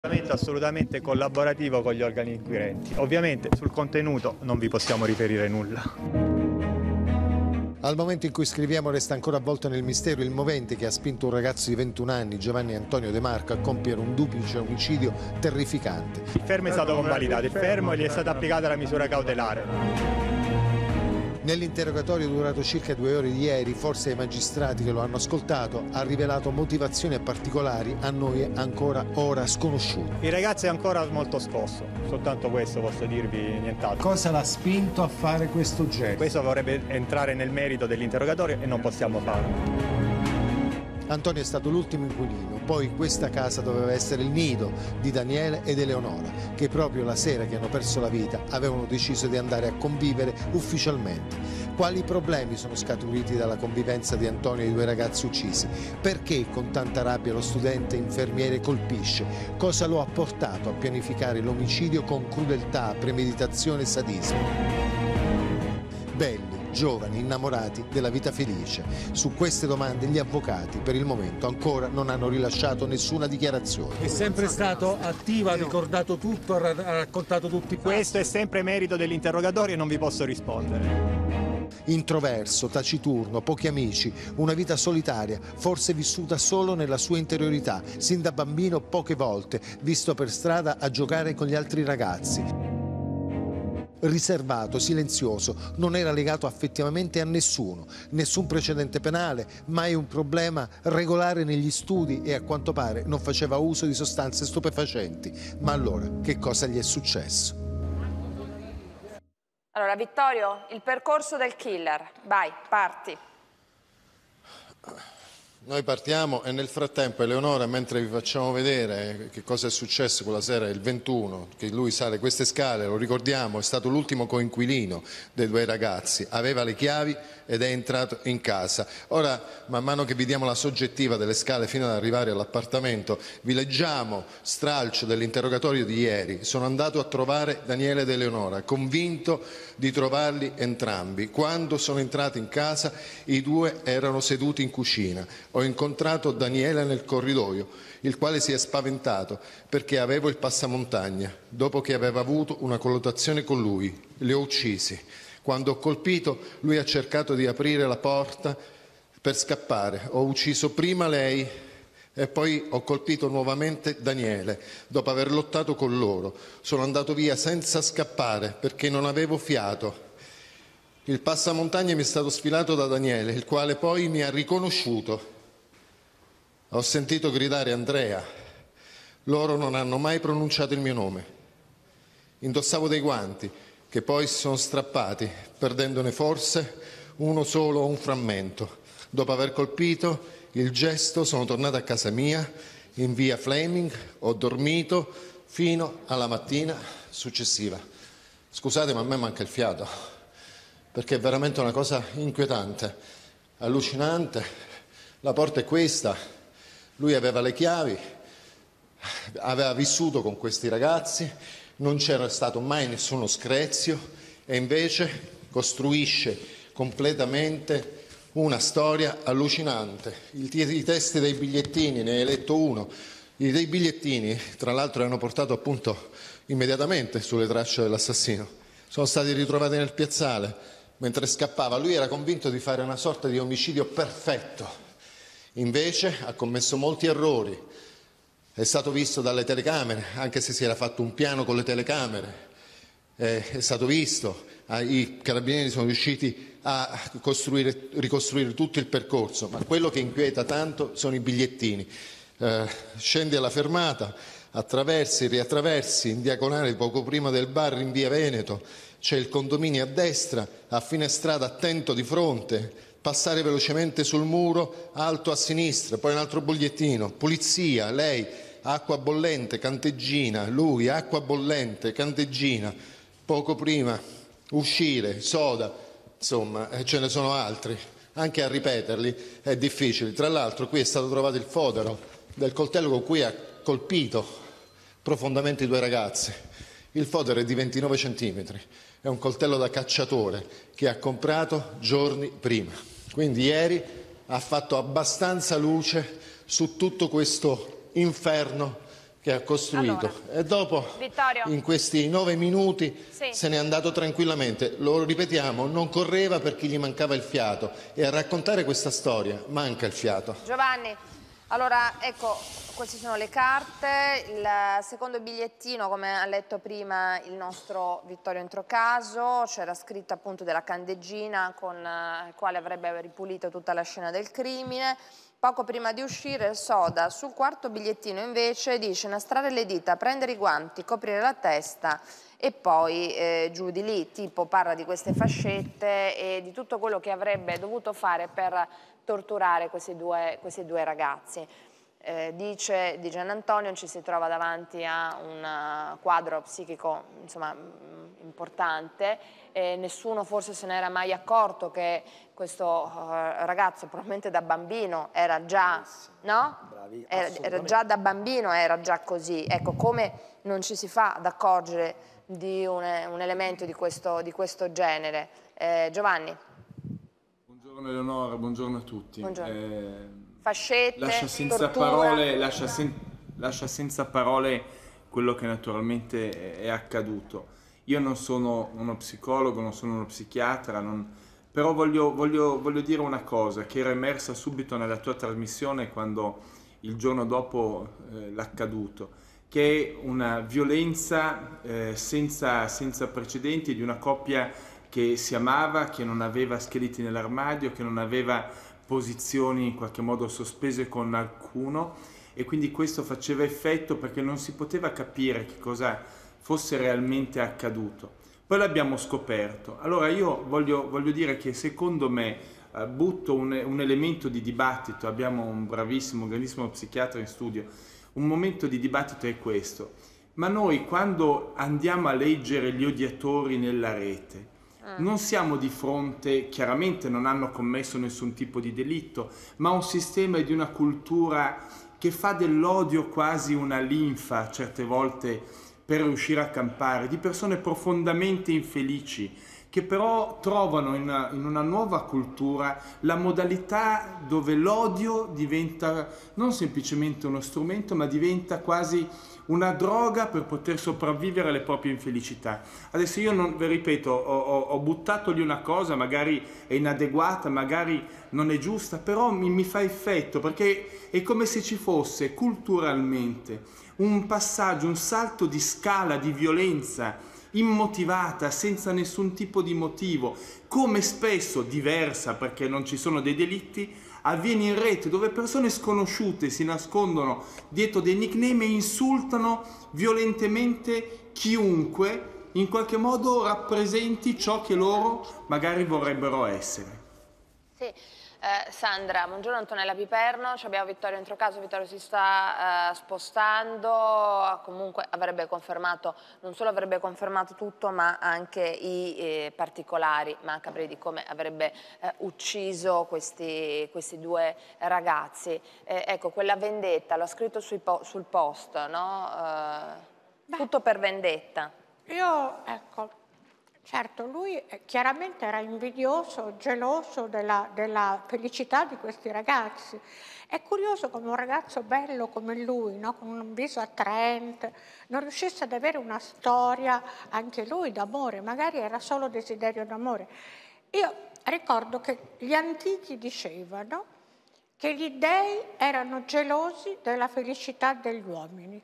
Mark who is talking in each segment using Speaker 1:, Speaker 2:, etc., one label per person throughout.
Speaker 1: Assolutamente collaborativo con gli organi inquirenti. Ovviamente sul contenuto non vi possiamo riferire nulla.
Speaker 2: Al momento in cui scriviamo resta ancora avvolto nel mistero il movente che ha spinto un ragazzo di 21 anni, Giovanni Antonio De Marco, a compiere un duplice omicidio terrificante.
Speaker 1: Il fermo è stato convalidato, il fermo gli è stata applicata la misura cautelare.
Speaker 2: Nell'interrogatorio durato circa 2 ore di ieri, forse ai magistrati che lo hanno ascoltato, ha rivelato motivazioni particolari a noi ancora ora sconosciute.
Speaker 1: Il ragazzo è ancora molto scosso, soltanto questo posso dirvi, nient'altro.
Speaker 2: Cosa l'ha spinto a fare questo gesto?
Speaker 1: Questo vorrebbe entrare nel merito dell'interrogatorio e non possiamo farlo.
Speaker 2: Antonio è stato l'ultimo inquilino, poi questa casa doveva essere il nido di Daniele ed Eleonora, che proprio la sera che hanno perso la vita avevano deciso di andare a convivere ufficialmente. Quali problemi sono scaturiti dalla convivenza di Antonio e i 2 ragazzi uccisi? Perché con tanta rabbia lo studente infermiere colpisce? Cosa lo ha portato a pianificare l'omicidio con crudeltà, premeditazione e sadismo? Belli, giovani, innamorati della vita felice. Su queste domande gli avvocati per il momento ancora non hanno rilasciato nessuna dichiarazione.
Speaker 3: È sempre stato attivo, ha ricordato tutto, ha raccontato tutti i fatti.
Speaker 1: Questo è sempre merito dell'interrogatorio e non vi posso rispondere.
Speaker 2: Introverso, taciturno, pochi amici, una vita solitaria, forse vissuta solo nella sua interiorità, sin da bambino poche volte, visto per strada a giocare con gli altri ragazzi. Riservato, silenzioso, non era legato affettivamente a nessuno, nessun precedente penale, mai un problema regolare negli studi e a quanto pare non faceva uso di sostanze stupefacenti. Ma allora, che cosa gli è successo?
Speaker 4: Allora, Vittorio, il percorso del killer. Vai, parti.
Speaker 5: Noi partiamo e nel frattempo Eleonora, mentre vi facciamo vedere che cosa è successo quella sera, il 21, che lui sale queste scale, lo ricordiamo, è stato l'ultimo coinquilino dei 2 ragazzi, aveva le chiavi ed è entrato in casa. Ora, man mano che vi diamo la soggettiva delle scale fino ad arrivare all'appartamento, vi leggiamo stralcio dell'interrogatorio di ieri. Sono andato a trovare Daniele ed Eleonora, convinto di trovarli entrambi. Quando sono entrati in casa, i 2 erano seduti in cucina. Ho incontrato Daniele nel corridoio, il quale si è spaventato perché avevo il passamontagna, dopo che aveva avuto una colluttazione con lui. Li ho uccisi. Quando ho colpito, lui ha cercato di aprire la porta per scappare. Ho ucciso prima lei e poi ho colpito nuovamente Daniele, dopo aver lottato con loro. Sono andato via senza scappare perché non avevo fiato. Il passamontagna mi è stato sfilato da Daniele, il quale poi mi ha riconosciuto. Ho sentito gridare Andrea. Loro non hanno mai pronunciato il mio nome. Indossavo dei guanti che poi si sono strappati, perdendone forse uno solo o un frammento. Dopo aver colpito il gesto sono tornato a casa mia in via Fleming, ho dormito fino alla mattina successiva. Scusate, ma a me manca il fiato, perché è veramente una cosa inquietante, allucinante. La porta è questa, lui aveva le chiavi, aveva vissuto con questi ragazzi, non c'era stato mai nessuno screzio e invece costruisce completamente una storia allucinante. I testi dei bigliettini, ne hai letto uno, dei bigliettini tra l'altro hanno portato appunto immediatamente sulle tracce dell'assassino. Sono stati ritrovati nel piazzale mentre scappava. Lui era convinto di fare una sorta di omicidio perfetto, invece ha commesso molti errori. È stato visto dalle telecamere, anche se si era fatto un piano con le telecamere, è stato visto, i carabinieri sono riusciti a ricostruire tutto il percorso, ma quello che inquieta tanto sono i bigliettini. Scendi alla fermata, attraversi, riattraversi, in diagonale poco prima del bar in via Veneto, c'è il condominio a destra, a fine strada attento di fronte, passare velocemente sul muro, alto a sinistra, poi un altro bollettino, polizia, lei, acqua bollente, canteggina, lui, acqua bollente, canteggina, poco prima, uscire, soda, insomma, ce ne sono altri, anche a ripeterli è difficile. Tra l'altro qui è stato trovato il fodero del coltello con cui ha colpito profondamente i 2 ragazzi. Il fodero è di 29 centimetri, è un coltello da cacciatore che ha comprato giorni prima. Quindi ieri ha fatto abbastanza luce su tutto questo inferno che ha costruito.
Speaker 4: Allora,
Speaker 5: e dopo,
Speaker 4: Vittorio.
Speaker 5: in questi 9 minuti, se n'è andato tranquillamente. Lo ripetiamo, non correva perché gli mancava il fiato, e a raccontare questa storia manca il fiato.
Speaker 4: Giovanni, allora ecco, queste sono le carte. Il secondo bigliettino, come ha letto prima il nostro Vittorio Introcaso, c'era scritto appunto della candeggina con il quale avrebbe ripulito tutta la scena del crimine. Poco prima di uscire Soda, sul quarto bigliettino invece dice innastrare le dita, prendere i guanti, coprire la testa e poi giù di lì, tipo parla di queste fascette e di tutto quello che avrebbe dovuto fare per torturare questi due ragazzi. Dice di Gianantonio ci si trova davanti a un quadro psichico insomma, importante, nessuno forse se n'era mai accorto che questo ragazzo probabilmente da bambino era già, no? Era già da bambino, era già così. Ecco, come non ci si fa ad accorgere di un elemento di questo genere. Giovanni.
Speaker 6: Buongiorno Eleonora, buongiorno a tutti.
Speaker 4: Buongiorno. Fascette,
Speaker 6: lascia senza parole quello che naturalmente è accaduto. Io non sono uno psicologo, non sono uno psichiatra, però voglio dire una cosa che era emersa subito nella tua trasmissione quando il giorno dopo l'accaduto, che è una violenza senza precedenti di una coppia che si amava, che non aveva scheletri nell'armadio, che non aveva posizioni in qualche modo sospese con alcuno, e quindi questo faceva effetto perché non si poteva capire che cosa fosse realmente accaduto. Poi l'abbiamo scoperto. Allora io voglio dire che secondo me butto un elemento di dibattito, abbiamo un bravissimo, grandissimo psichiatra in studio, un momento di dibattito è questo: ma noi quando andiamo a leggere gli odiatori nella rete, non siamo di fronte, chiaramente non hanno commesso nessun tipo di delitto, ma un sistema di una cultura che fa dell'odio quasi una linfa certe volte per riuscire a campare, di persone profondamente infelici che però trovano in una nuova cultura la modalità dove l'odio diventa non semplicemente uno strumento, ma diventa quasi una droga per poter sopravvivere alle proprie infelicità. Adesso io non, vi ripeto, ho buttato lì una cosa, magari è inadeguata, magari non è giusta, però mi fa effetto, perché è come se ci fosse culturalmente un passaggio, un salto di scala di violenza immotivata, senza nessun tipo di motivo, come spesso diversa perché non ci sono dei delitti, avviene in rete, dove persone sconosciute si nascondono dietro dei nickname e insultano violentemente chiunque in qualche modo rappresenti ciò che loro magari vorrebbero essere. Sì.
Speaker 4: Sandra, buongiorno. Antonella Piperno, abbiamo Vittorio Introcaso. Vittorio si sta spostando, comunque avrebbe confermato, non solo avrebbe confermato tutto ma anche i particolari macabri di come avrebbe ucciso questi due ragazzi. Ecco, quella vendetta, l'ho scritto sul post, no? Tutto per vendetta.
Speaker 7: Ecco, certo, lui chiaramente era invidioso, geloso della felicità di questi ragazzi. È curioso come un ragazzo bello come lui, no? Con un viso attraente, non riuscisse ad avere una storia anche lui d'amore, magari era solo desiderio d'amore. Io ricordo che gli antichi dicevano che gli dei erano gelosi della felicità degli uomini.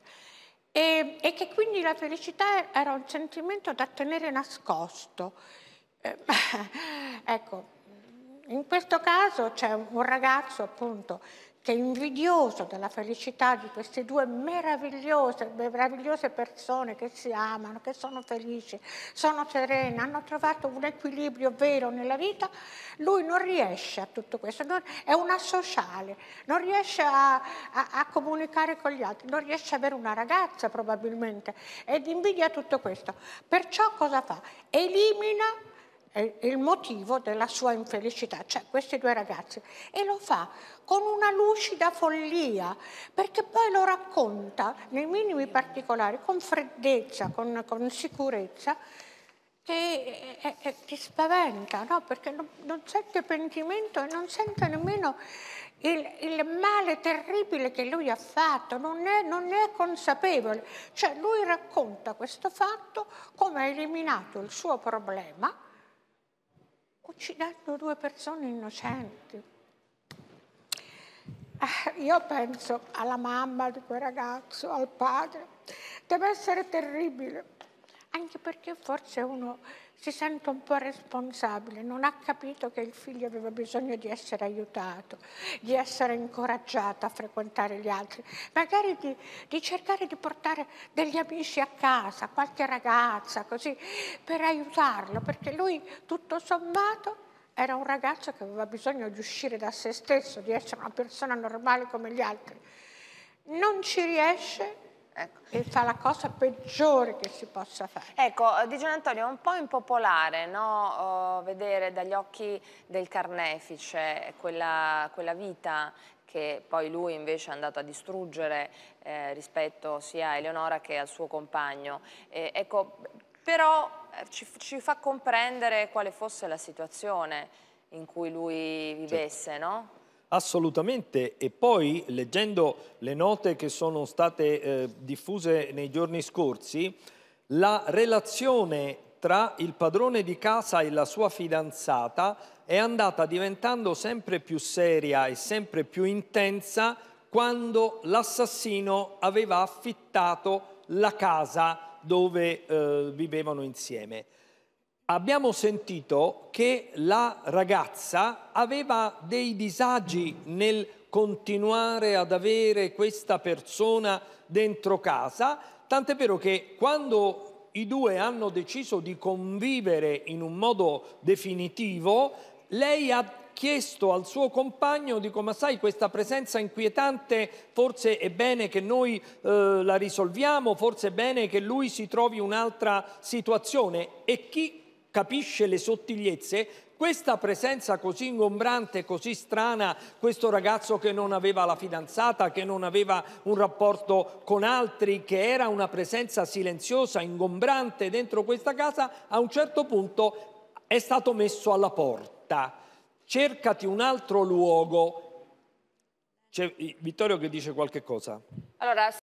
Speaker 7: E che quindi la felicità era un sentimento da tenere nascosto. Ecco, in questo caso c'è un ragazzo appunto che è invidioso della felicità di queste due meravigliose persone che si amano, che sono felici, sono serene, hanno trovato un equilibrio vero nella vita. Lui non riesce a tutto questo, è un asociale, non riesce a comunicare con gli altri, non riesce ad avere una ragazza probabilmente ed invidia tutto questo. Perciò cosa fa? Elimina il motivo della sua infelicità, cioè questi due ragazzi, e lo fa con una lucida follia, perché poi lo racconta nei minimi particolari, con freddezza, con sicurezza, ti spaventa, no? Perché non sente pentimento e non sente nemmeno il male terribile che lui ha fatto, non è consapevole. Cioè lui racconta questo fatto come ha eliminato il suo problema uccidendo 2 persone innocenti. Io penso alla mamma di quel ragazzo, al padre, deve essere terribile. Anche perché forse uno si sente un po' responsabile, non ha capito che il figlio aveva bisogno di essere aiutato, di essere incoraggiato a frequentare gli altri, magari di cercare di portare degli amici a casa, qualche ragazza, così, per aiutarlo, perché lui, tutto sommato, era un ragazzo che aveva bisogno di uscire da se stesso, di essere una persona normale come gli altri. Non ci riesce. Ecco. E fa la cosa peggiore che si possa fare.
Speaker 4: Ecco, Di Gianantonio, è un po' impopolare, no? Vedere dagli occhi del carnefice quella vita che poi lui invece è andato a distruggere rispetto sia a Eleonora che al suo compagno. Ecco, però ci fa comprendere quale fosse la situazione in cui lui vivesse, certo, no?
Speaker 8: Assolutamente, e poi leggendo le note che sono state diffuse nei giorni scorsi, la relazione tra il padrone di casa e la sua fidanzata è andata diventando sempre più seria e sempre più intensa quando l'assassino aveva affittato la casa dove vivevano insieme. Abbiamo sentito che la ragazza aveva dei disagi nel continuare ad avere questa persona dentro casa, tant'è vero che quando i due hanno deciso di convivere in un modo definitivo, lei ha chiesto al suo compagno, dico, ma sai, questa presenza inquietante, forse è bene che noi la risolviamo, forse è bene che lui si trovi un'altra situazione. E chi capisce le sottigliezze, questa presenza così ingombrante, così strana, questo ragazzo che non aveva la fidanzata, che non aveva un rapporto con altri, che era una presenza silenziosa, ingombrante dentro questa casa, a un certo punto è stato messo alla porta. Cercati un altro luogo. C'è Vittorio che dice qualche cosa.
Speaker 4: Allora,